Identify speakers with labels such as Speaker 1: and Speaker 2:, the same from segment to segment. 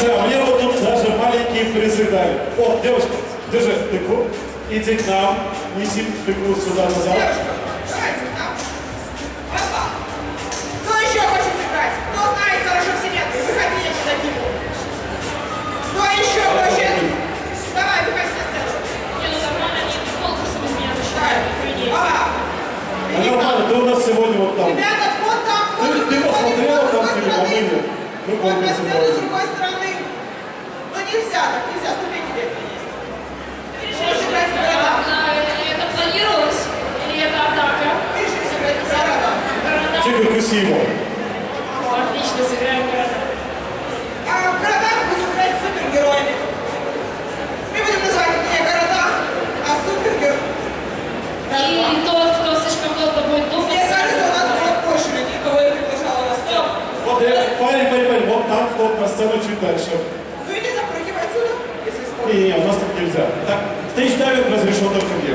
Speaker 1: Слушай, а мне вот тут даже маленькие призы дали. Вот, девушка, держи тыкву. Иди к нам, неси тыкву сюда назад.
Speaker 2: Девушка, давайте к нам. Опа. Кто еще хочет сыграть? Кто знает хорошо вселенную? Выходите на тыкву. Кто еще хочет? Давай, выходи на сцену.
Speaker 3: Не, ну нормально, они конкурсом из меня начинают.
Speaker 1: Нормально, ты у нас сегодня вот там.
Speaker 2: Ребята, вот там.
Speaker 1: Ты посмотрела там телефон? Мы
Speaker 2: Вот на
Speaker 1: конкурсы
Speaker 2: сцену с
Speaker 1: проводим.
Speaker 2: другой стороны. Ну нельзя так, нельзя. Ступеньки где-то есть. Можешь играть в города.
Speaker 3: Это планировалось? Или это атака?
Speaker 2: Видишь, играть в города.
Speaker 3: Города.
Speaker 1: Тигр, куси его.
Speaker 3: Отлично, сыграем в города.
Speaker 2: А в городах будем играть с супергероями. Мы будем называть не города, а супергерои.
Speaker 3: И тот, кто слишком долго будет думать...
Speaker 2: Мне кажется, у нас было больше людей, кого я приглашала на сцену.
Speaker 1: Вот, парень, вот там вход на сцену чуть дальше.
Speaker 2: Ну иди запрыгивай отсюда, если сможешь.
Speaker 1: Не, у нас так нельзя. Так, стейдж-дайвинг разрешен только мне.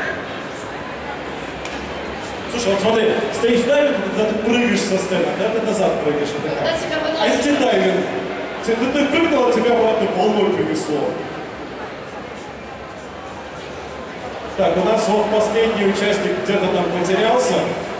Speaker 1: Слушай, вот смотри, стейдж-дайвинг, когда ты прыгаешь со сцены, когда ты назад прыгаешь, это
Speaker 3: Когда
Speaker 1: как?
Speaker 3: тебя
Speaker 1: А
Speaker 3: выносит...
Speaker 1: если дайвинг? Ты прыгнула, тебя обратно волной принесло. Так, у нас вот последний участник где-то там потерялся.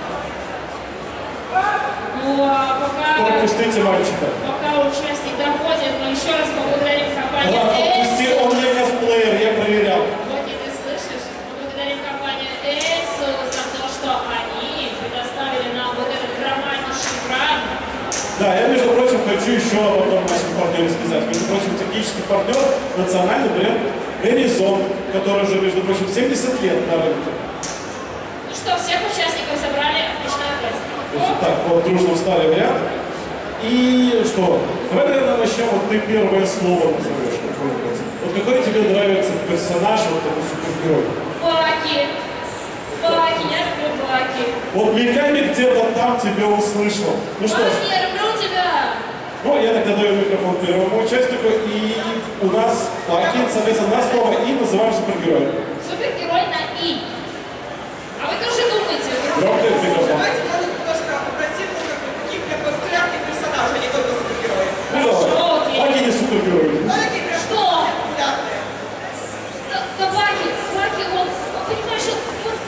Speaker 3: Ну, а пока...
Speaker 1: Пропустите мальчика.
Speaker 3: Пока участник доходит, но еще раз поблагодарим компанию
Speaker 1: Да, отпусти, он не косплеер, я проверял.
Speaker 3: Вот и ты слышишь, поблагодарим компанию Asus за то, что они предоставили нам вот этот громаднейший экран.
Speaker 1: Да, я, между прочим, хочу еще об одном нашем партнере сказать. Между прочим, технический партнер — национальный бренд Горизонт, который уже, между прочим, 70 лет на рынке.
Speaker 3: Ну что, всех участников собрали, начинаем играть.
Speaker 1: Значит, так, вот дружно встали в ряд. И что? Давай, наверное, начнем. Вот ты первое слово назовешь какое-нибудь. Вот какой тебе нравится персонаж, вот такой супергерой?
Speaker 3: Баки. Баки, я люблю Баки.
Speaker 1: Вот Миками где-то там тебя услышал. Ну что ж,
Speaker 3: Баки, я люблю тебя.
Speaker 1: ну я тогда даю микрофон первому участнику. И у нас Баки, соответственно, на слово «и» называем супергероем.
Speaker 3: Супергерой на И. А вы тоже думаете?
Speaker 1: Громкий микрофон.
Speaker 2: Давайте надо немножко попросить каких-то популярных персонажей, не только супергероев.
Speaker 1: Ну давай.
Speaker 3: окей.
Speaker 1: Баки не супергерой.
Speaker 2: Ну такие прям
Speaker 3: Что?
Speaker 2: популярные.
Speaker 3: Да Баки, он, понимаешь, он...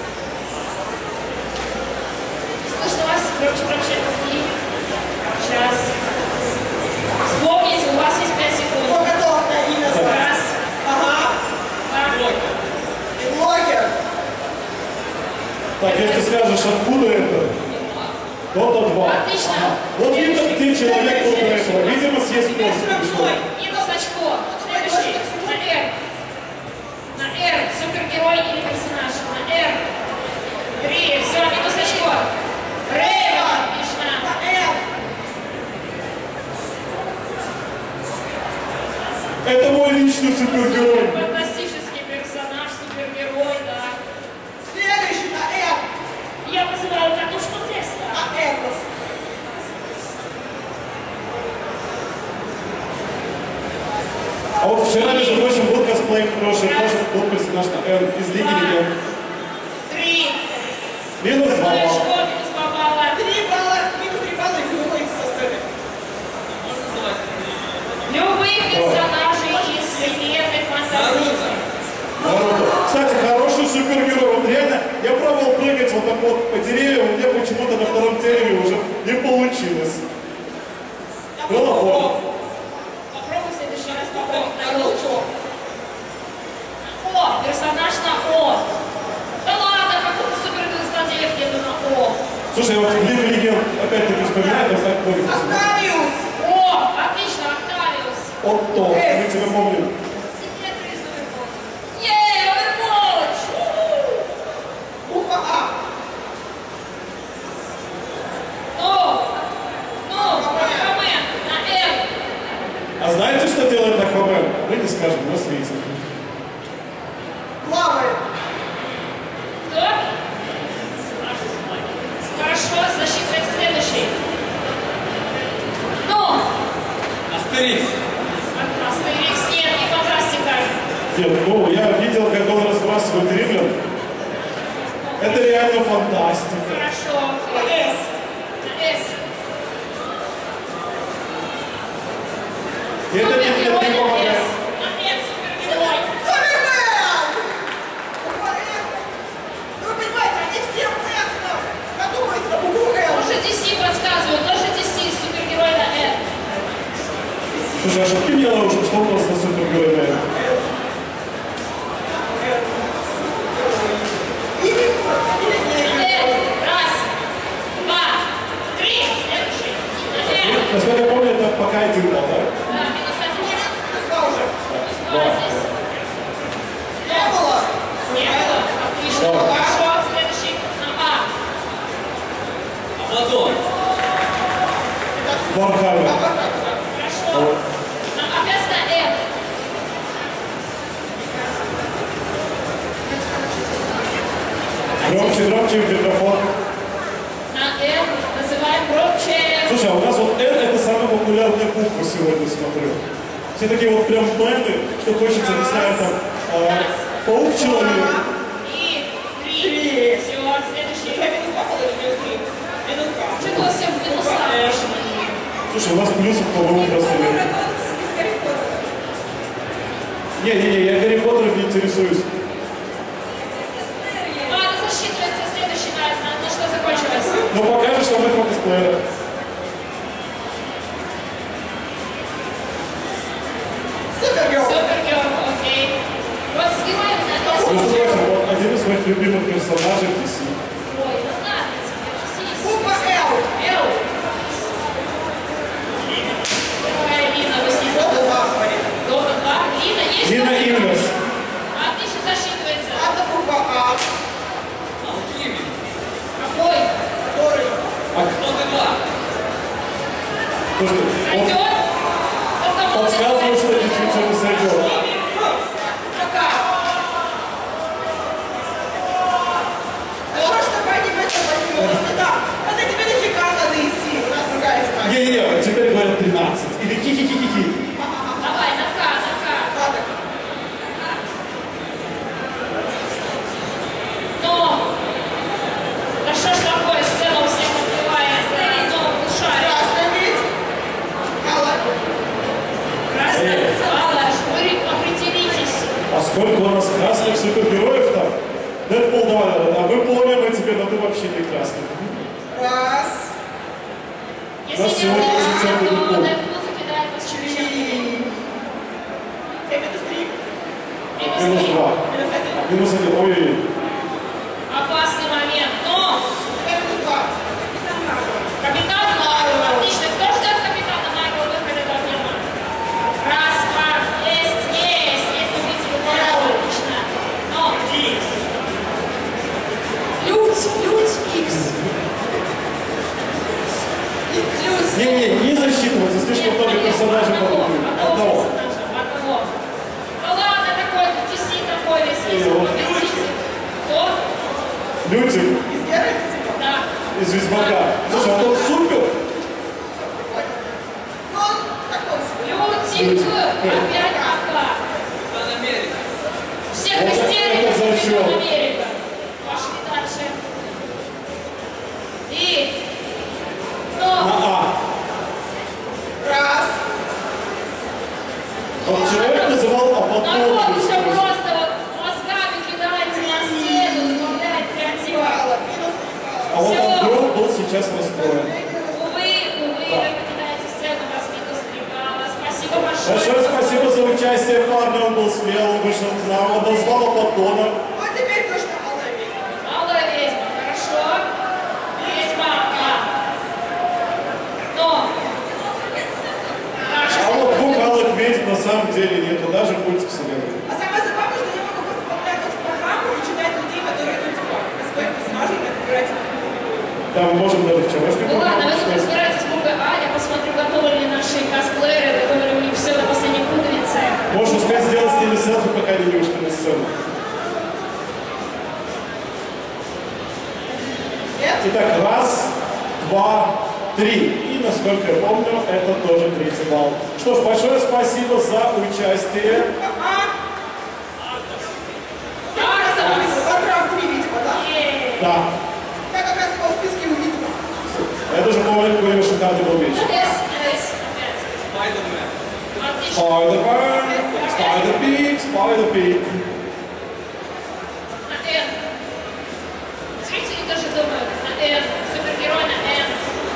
Speaker 3: Слышно вас? Громче. И сейчас. Вспомните, у вас есть 5 секунд.
Speaker 2: Кто готов на имя назвать?
Speaker 3: Раз,
Speaker 2: Ага.
Speaker 3: два,
Speaker 2: И блогер.
Speaker 1: Так, если скажешь, откуда это, то 2.
Speaker 3: Отлично.
Speaker 1: Вот видно, ты человек вот этого. Видимо, съест
Speaker 2: Теперь
Speaker 1: мозг.
Speaker 2: сравной.
Speaker 3: Нина Сачко. Следующий. На Р. На Р. Супергерой или персонаж. На Р. 3. Все, Нина Сачко. Рейва. Отлично.
Speaker 2: На Р.
Speaker 1: Это мой личный супергерой.
Speaker 3: Фантастический персонаж, супергерой, да.
Speaker 2: Следующий на Р.
Speaker 3: Я вызываю катушку теста.
Speaker 2: На Эрос.
Speaker 1: А вот вчера, между прочим, был косплей хороший, тоже был персонаж на Н из Лиги Легенд.
Speaker 3: 3.
Speaker 1: Минус 2 балла.
Speaker 3: Сачко, минус 2 балла.
Speaker 2: 3 балла, минус 3 балла, и вы выходите со сцены.
Speaker 3: Любые персонажи из вселенной фантастики.
Speaker 1: Кстати, хороший супергерой. Вот реально, я пробовал прыгать вот так вот по деревьям, у меня почему-то на втором дереве уже не получилось. Было больно.
Speaker 3: Попробуй в следующий раз попробовать на О. О, персонаж на О. Да ладно, какого суперзлодеев нету на О.
Speaker 1: Слушай, вот в Лиге Легенд опять-таки вспоминаю, но так помню.
Speaker 2: Октавиус.
Speaker 3: О, отлично, Октавиус.
Speaker 1: Отто, мы тебя помним.
Speaker 3: Секретный Супербот. Ей, Овервотч!
Speaker 2: Буква А.
Speaker 3: Аквамен, на М.
Speaker 1: А знаете, что делает Аквамен? Мы не скажем, но смотрите.
Speaker 2: Плавает.
Speaker 3: Кто? Хорошо, засчитывается следующий. Ну,
Speaker 4: Астерикс.
Speaker 3: Астерикс, нет, не фантастика.
Speaker 1: Нет, ну, я видел, как он разбрасывает римлян. Это реально фантастика.
Speaker 3: Хорошо,
Speaker 2: На С.
Speaker 3: на С.
Speaker 1: Это не
Speaker 3: Супергерой на
Speaker 1: помогает.
Speaker 3: S. На S супергерой.
Speaker 2: Супермен! Ну, вы понимаете, они все в красном. Задумайся на букву Л.
Speaker 3: Тоже DC подсказывают, тоже DC, супергерой на N.
Speaker 1: Слушай, а шутки мне лучше, что у нас на супергерой на это?
Speaker 3: Раз, два, три, следующий. На
Speaker 1: Насколько я помню, это пока один был, да?
Speaker 3: Да, минус один.
Speaker 2: Два уже.
Speaker 3: Плюс два здесь.
Speaker 2: Не было.
Speaker 3: Не было. Отлично.
Speaker 1: Да.
Speaker 3: Хорошо. Следующий. На А.
Speaker 4: Аплатон.
Speaker 1: Вархаммер.
Speaker 3: Хорошо. Опять на М.
Speaker 1: Громче, громче микрофон.
Speaker 3: На М называем громче.
Speaker 1: Слушай, а у нас вот Р это самая популярная буква сегодня, смотрю. Все такие вот прям мэны, что хочется, не знаю, там, паук-человек.
Speaker 3: И три. Все, следующий.
Speaker 2: Минус два положи, минус три. Минус два.
Speaker 3: Что-то все в минуса пошли.
Speaker 1: Слушай, у нас плюсов, по-моему, просто нет. Не-не-не, я Гарри Поттером не интересуюсь.
Speaker 3: Ладно, засчитывается следующий на что закончилось.
Speaker 1: Но покажешь, что мы косплееры.
Speaker 2: Супергерл.
Speaker 3: Супергерл, окей. Вот с героем на S.
Speaker 1: Между прочим, вот один из моих любимых персонажей в DC.
Speaker 3: Ой, ну ладно тебе, DC.
Speaker 2: Буква Л.
Speaker 3: Л. Какая Лина? Вы с ней
Speaker 2: Дома два, говорит.
Speaker 3: Дома 2. Лина есть?
Speaker 1: Лина
Speaker 3: дома?
Speaker 1: Инверс.
Speaker 3: Отлично засчитывается.
Speaker 2: Одна буква А.
Speaker 4: Алхимик.
Speaker 3: Какой?
Speaker 2: Который.
Speaker 4: Кто ты два?
Speaker 1: Слушай,
Speaker 3: Сойдет?
Speaker 1: он
Speaker 3: Только
Speaker 1: подсказывает, что действительно сойдет.
Speaker 2: Пока. Что ж ты понимаешь, что не так? А за тебе нафига надо идти? У нас другая история.
Speaker 1: Не-не-не, теперь говорят 13. Или хи-хи-хи-хи-хи.
Speaker 3: Давай, на К, на К.
Speaker 2: Ладно.
Speaker 3: Но! Да что ж такое, сцена у всех открывает, но улучшает.
Speaker 2: Красная ведь. Алла.
Speaker 3: Красная сказала, вы определитесь.
Speaker 1: А сколько у нас красных супергероев-то? Дэдпул, давай, а мы помним о тебе, но ты вообще не красный.
Speaker 2: Раз.
Speaker 3: Если
Speaker 1: Нас
Speaker 3: не
Speaker 1: сегодня
Speaker 3: улучшит,
Speaker 1: официально
Speaker 3: то
Speaker 1: Дэдпул.
Speaker 3: Дэдпул закидает вас чем-нибудь.
Speaker 2: Минус три.
Speaker 1: Минус 2.
Speaker 2: Минус один.
Speaker 1: Минус 1. Ой-ой-ой.
Speaker 3: Опасный момент, но
Speaker 2: Минус два.
Speaker 3: капитан Марвел, отлично. Кто ждет капитана Марвел выхода до фильма? Раз, два, есть, убийца Марвел, отлично. Но Людь Икс. Людь.
Speaker 1: Не-не, не засчитывается, слишком много персонажей
Speaker 3: Одного.
Speaker 1: Одного.
Speaker 3: Одного. Ну ладно, такой DC такой весь есть. Победитель. Кто?
Speaker 1: Лютик
Speaker 2: Из Геральта типа.
Speaker 3: Да.
Speaker 1: из Ведьмака. Слушай, а он супер.
Speaker 2: Ну, он такой себе.
Speaker 3: Лютик. Опять Ака.
Speaker 4: Капитан Америка.
Speaker 3: Всех
Speaker 1: Вот
Speaker 3: истерик,
Speaker 1: это за счет.
Speaker 3: Америка. Пошли дальше. И...
Speaker 1: На
Speaker 3: Но...
Speaker 1: А.
Speaker 2: Раз.
Speaker 1: Вот человек называл
Speaker 3: Народ
Speaker 1: Апатон.
Speaker 3: уже просто вот мозгами кидается на стену, добавляет креатива.
Speaker 2: Балла. Минус три балла.
Speaker 1: А вот
Speaker 3: Всё.
Speaker 1: Ангел был сейчас расстроен.
Speaker 3: Увы, вы покидаете сцену, вас минус 3 балла. Спасибо большое.
Speaker 1: Большое спасибо за участие, парни, он был смелый, вышел к нам, он назвал Апатона.
Speaker 2: Вот теперь точно малая ведьма.
Speaker 3: Малая ведьма, хорошо. Ведьма А. Но...
Speaker 1: А вот двух алых ведьм на самом деле нету, даже в мультивселенной.
Speaker 2: А самое забавное, что я могу просто подглядывать в программу и читать людей, которые, ну, типа, своих персонажей, как играть.
Speaker 1: Да, мы можем даже вчерашний
Speaker 3: Ну ладно, вы тут
Speaker 1: программу
Speaker 3: разбираетесь в букве А, я посмотрю, готовы ли наши косплееры, готовы ли у них все на последней пуговице.
Speaker 1: Можешь успеть сделать с ними селфи, пока они не вышли на сцену.
Speaker 2: Нет?
Speaker 1: Итак, раз, два, три. И, насколько я помню, это тоже 3 балл. Что ж, большое спасибо за участие.
Speaker 2: Варкрафт 3, видимо, да?
Speaker 1: Да.
Speaker 2: Я как раз его в списке увидела.
Speaker 1: Я даже помню, какой у него шикарный был вечер.
Speaker 3: С опять.
Speaker 4: Спайдермен.
Speaker 3: Отлично.
Speaker 1: Spider-Man, Spider-Pig, Spider-Pig.
Speaker 3: На Н. Зрители даже думают на Н. Супергерой на Н.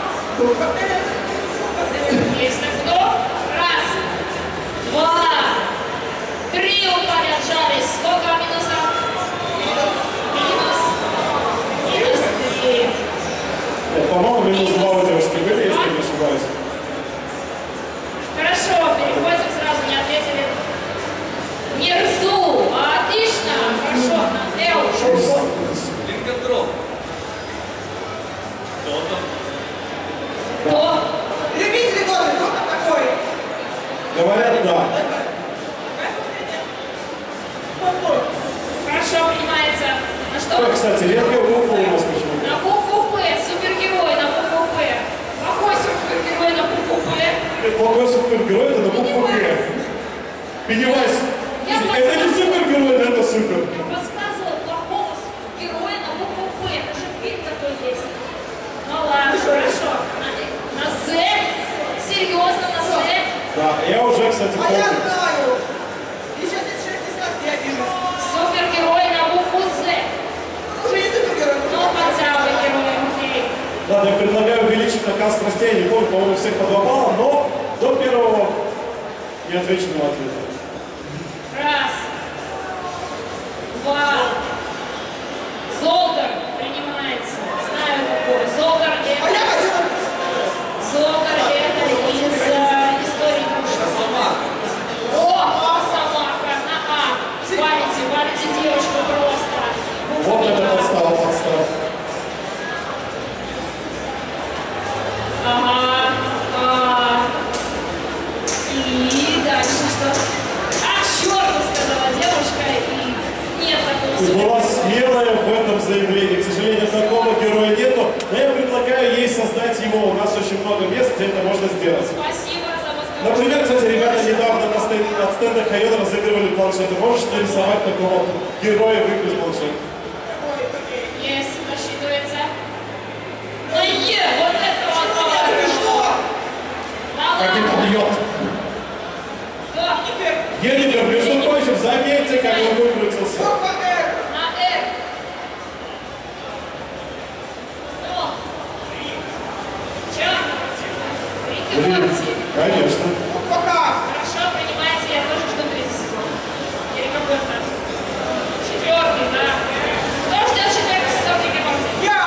Speaker 3: Есть на кто? Раз, два, три упали, отжались. Сколько минусов? Минус 3.
Speaker 1: Нет, по-моему, минус 2 у девушки были, если не ошибаюсь.
Speaker 3: Хорошо, переходим сразу, не ответили. Нерзу. Отлично. Хорошо, на Л.
Speaker 4: Линкотроп. Кто там?
Speaker 3: Кто?
Speaker 2: Любители доты, кто там такой?
Speaker 1: Говорят, да.
Speaker 3: Хорошо, принимается. На
Speaker 1: Ой,
Speaker 3: что?
Speaker 1: кстати, редкая буква у нас почему-то.
Speaker 3: На букву П. Супергерой на букву П. Какой супергерой на букву П?
Speaker 1: Плохой супергерой — это на букву Г. Пеннивайз. Это не супергерой, но это супер.
Speaker 3: Я подсказывала плохого героя на букву П. Это же фильм такой есть. Ну ладно, хорошо. На З? Серьезно, на З?
Speaker 1: Да, я уже, кстати,
Speaker 2: А я
Speaker 1: помню.
Speaker 2: знаю. И сейчас если человек не скажет, я обижусь.
Speaker 3: Супергерой на букву З.
Speaker 2: Уже не супергерой.
Speaker 3: Ну хотя бы герой, окей.
Speaker 1: Ладно, я предлагаю увеличить наказ страстей. Я не помню, по-моему, всех по 2 балла, но до первого неотвеченного ответа.
Speaker 3: Раз. Два. Золдар принимается. Знаю какой. Золдар
Speaker 2: А я
Speaker 3: это...
Speaker 2: хотела...
Speaker 3: Золдар это из истории дружбы.
Speaker 4: Росомаха.
Speaker 3: О, Росомаха на А. Валите девочку просто.
Speaker 1: Вот это подстава.
Speaker 3: Ага. И дальше что? А, черт, сказала девушка, и нет такого
Speaker 1: Ты была смелая в этом заявлении. К сожалению, такого героя нету, но я предлагаю ей создать его. У нас очень много мест, где это можно сделать.
Speaker 3: Спасибо за возможность.
Speaker 1: Например, кстати, ребята недавно на стендах Хайода разыгрывали планшеты. Можешь нарисовать такого героя в игру с планшетом?
Speaker 3: Есть, рассчитывается. Да вот это вот
Speaker 2: Ты что?
Speaker 3: да
Speaker 1: Как это
Speaker 3: ладно.
Speaker 1: бьет.
Speaker 3: Да,
Speaker 1: Енифер, между прочим, заметьте, как он выкрутился.
Speaker 2: Буква Р.
Speaker 3: на Р. Ну. Чё? Рики-Морти.
Speaker 1: Конечно.
Speaker 2: Буква К.
Speaker 3: Хорошо, принимайте, я тоже жду 3-й сезон. Или какой-то 4-й, да. Кто ждет 4-й сезон Рики-Морти?
Speaker 2: Я.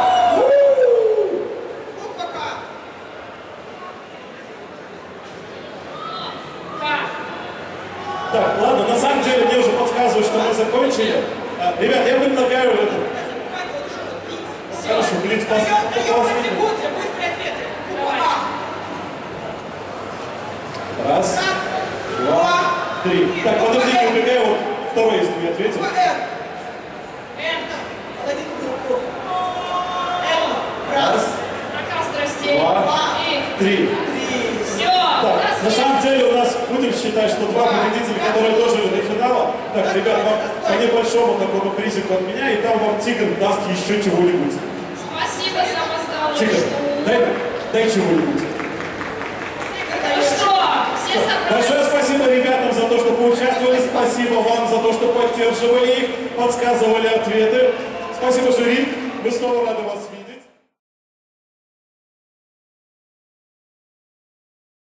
Speaker 2: Буква К.
Speaker 3: Как?
Speaker 1: Так, ладно, на самом деле мне уже подсказывают, что мы закончили. Ребят, я предлагаю это. Хорошо, блиц по
Speaker 2: Даем
Speaker 1: последнему.
Speaker 2: секунд для быстрые ответы. Буква А.
Speaker 1: Раз, два, три. Так, подожди, не убегай, вот второй, если не ответил.
Speaker 2: Буква Р.
Speaker 3: Н.
Speaker 2: Дадим группу.
Speaker 3: Л.
Speaker 1: Раз,
Speaker 3: Наказ страстей.
Speaker 1: два,
Speaker 3: И
Speaker 1: три.
Speaker 3: все.
Speaker 1: Так, на самом деле у нас будем считать, что 2 победителя, которые дожили до финала. Так, ребят, вам по небольшому такому призику от меня, и там вам тигр даст еще чего-нибудь.
Speaker 3: Спасибо за мозговую
Speaker 1: Тигр,
Speaker 3: штуку.
Speaker 1: дай чего-нибудь.
Speaker 3: Ну что, все собрались?
Speaker 1: Большое спасибо ребятам за то, что поучаствовали. Спасибо вам за то, что поддерживали их, подсказывали ответы. Спасибо, жюри. Мы снова рады вас